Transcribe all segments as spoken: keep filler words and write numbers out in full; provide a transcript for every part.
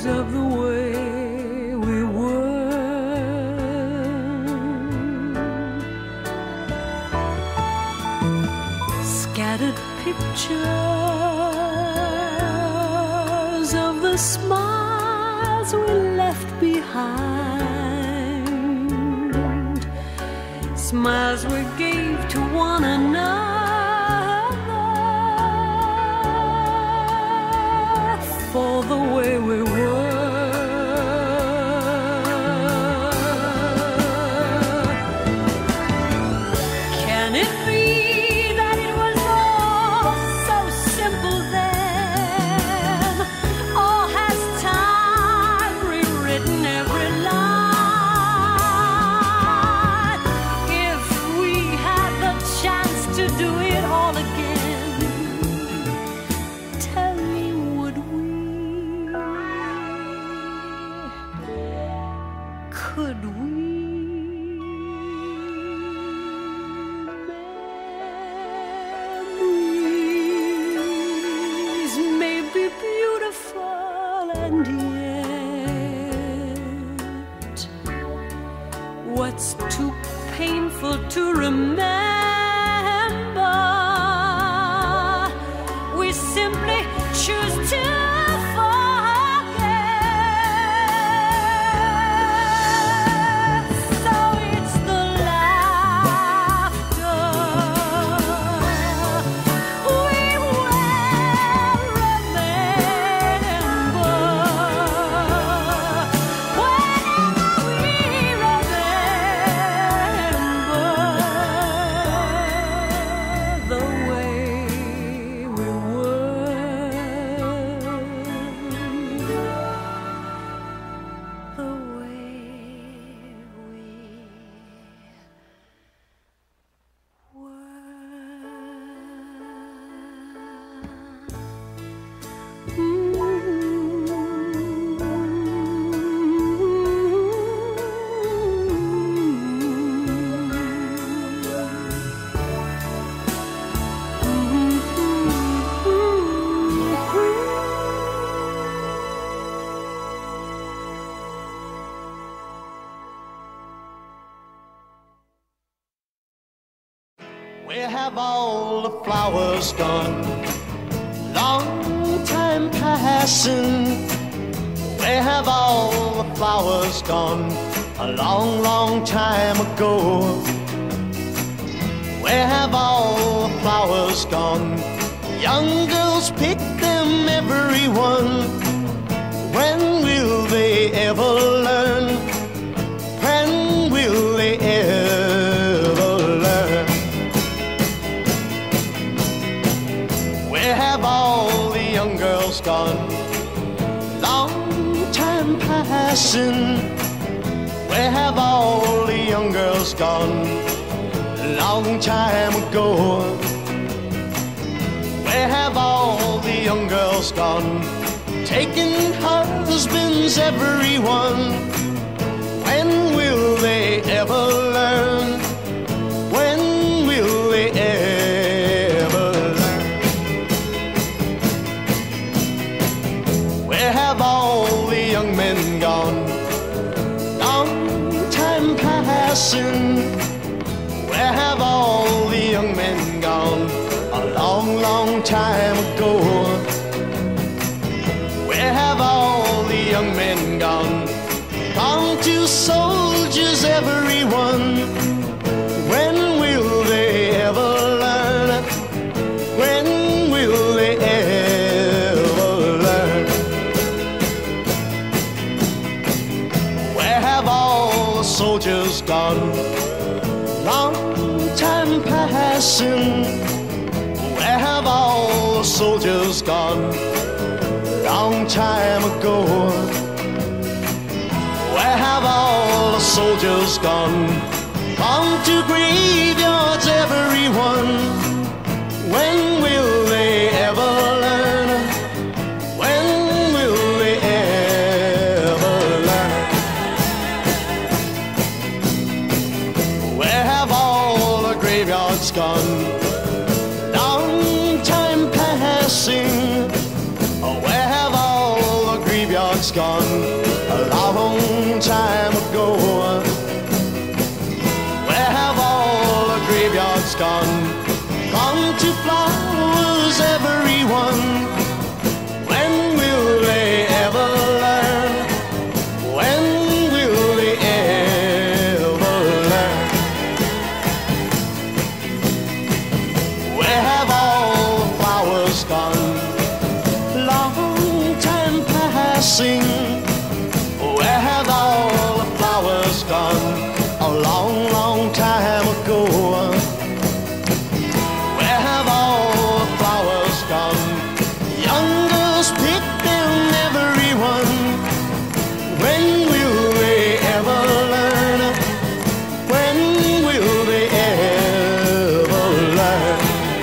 of the way we were. Scattered pictures of the smiles we left behind, smiles we gave to one another for the way we were. Can it be that it was all so simple then? Or has time rewritten every line? If we had the chance to do it all again, tell me, would we? Could we? Memories may be beautiful, and yet what's too painful to remember, we simply choose to forget. So it's the laughter we will remember. Whenever we remember the way we were, the way we Where have all the flowers gone? Long time passing. Where have all the flowers gone? A long, long time ago. Where have all the flowers gone? Young girls pick them, every one. When will they ever learn? When will they ever learn? Where have all the young girls gone? Long time passing. Where have all the young girls gone? Long time ago. Where have all the young girls gone? Taking husbands, everyone. When will they ever learn? When will they ever learn? Where have all the young men gone? Long time passing. Where have all the young men gone? A long, long time ago. Where have all the young men gone? Gone to soldiers, everyone. When will they ever learn? When will they ever learn? Where have all the soldiers gone? Long time passing. Where have all the soldiers gone? Long time ago. Where have all the soldiers gone? Gone to graveyards, everyone. When will they ever learn? When will they ever learn? Where have all the graveyards gone? Long time passing. Where have all the graveyards graveyard's gone a long time ago. Where have all the graveyards gone? Gone to flowers, everyone. When will they ever learn? When will they ever learn? Where have all the flowers gone? Long time passing. Where have all the flowers gone? A long, long time ago. Where have all the flowers gone? Young girls pick them, everyone. When will they ever learn? When will they ever learn?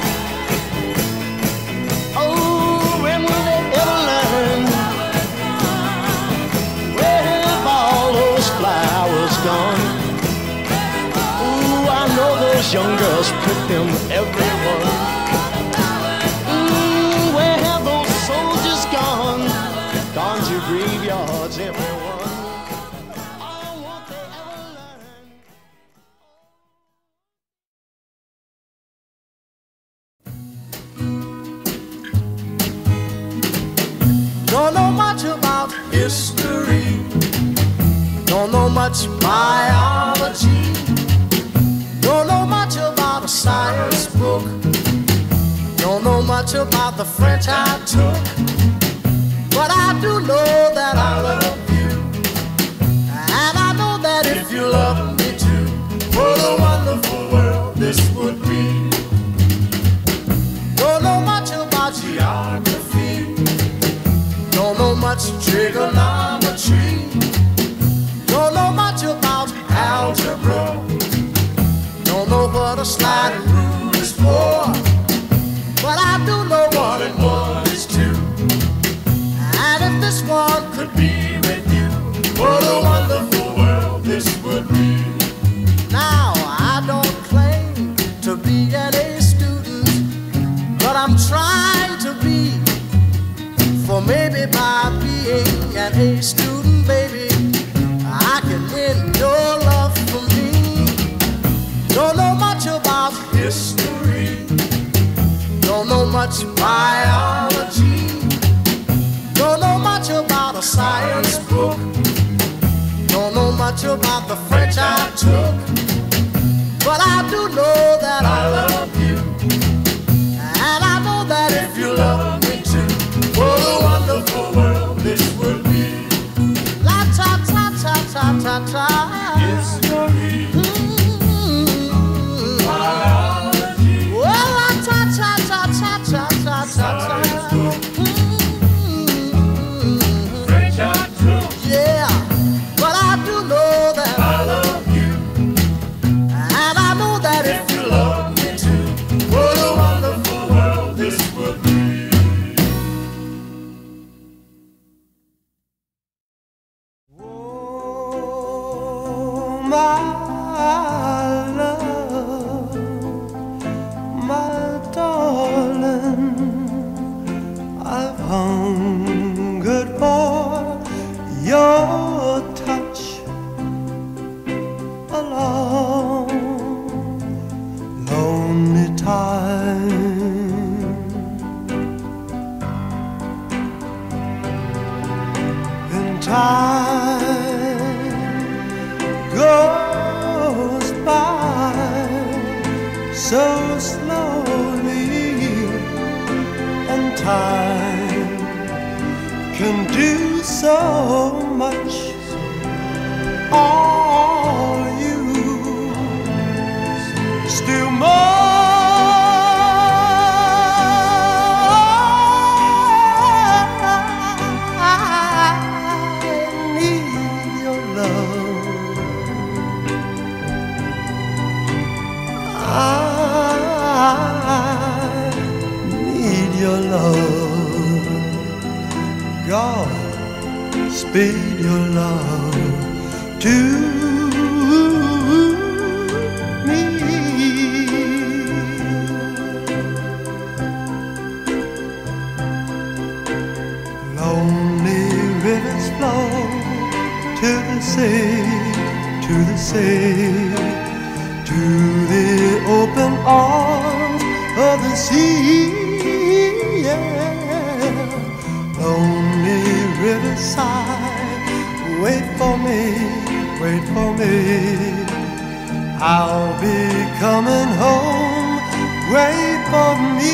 Oh, when will they ever learn? Where have all those flowers gone? Ooh, I know those young girls pick them, everyone. Mm, where have those soldiers gone? Gone to graveyards, everyone. Oh, won't they ever learn? Don't know much about history, don't know much biology, don't know much about a science book, don't know much about the French I took, but I do know that I love you, and I know that if you love me too, what a wonderful world this would be. Don't know much about geography, don't know much trigonometry, don't know much about algebra, don't know what a sliding rule is for, but I do know one and one is two. And if this one could be with you, what a wonderful world this would be. Now, I don't claim to be an A student, but I'm trying to be. For maybe by being an A student, baby, I can win your love for me. Don't know much about history, don't know much biology, don't know much about a science book, don't know much about the French I took, but I do know that I love you, and I know that if you love me too, what a wonderful world this would be. La ta ta ta ta ta ta. History. Mm-hmm. Biology. Well, la ta ta ta ta ta ta ta ta. Mm-hmm. French I took. Yeah, but I do know that I love you, and I know that if you love me too, what a wonderful world this would be. My love, my darling, I've hungered for your touch a long, lonely time. In time goes by so slowly, and time can do so much. All you still more. I need your love. I need your love. God, speed your love to me. Lonely rivers the sea, to the sea, to the open arms of the sea, yeah. Lonely riverside, wait for me, wait for me. I'll be coming home, wait for me.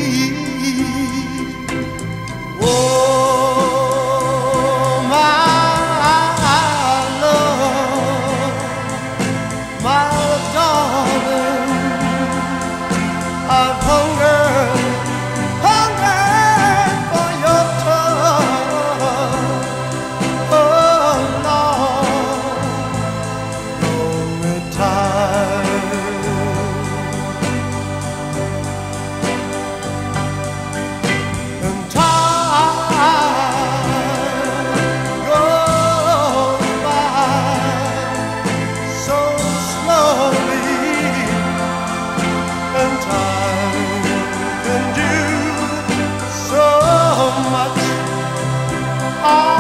Oh, my love, my darling, I've hungered, hungered for your touch. Oh, Lord, lonely time. And time goes by so slowly, and time can do so much.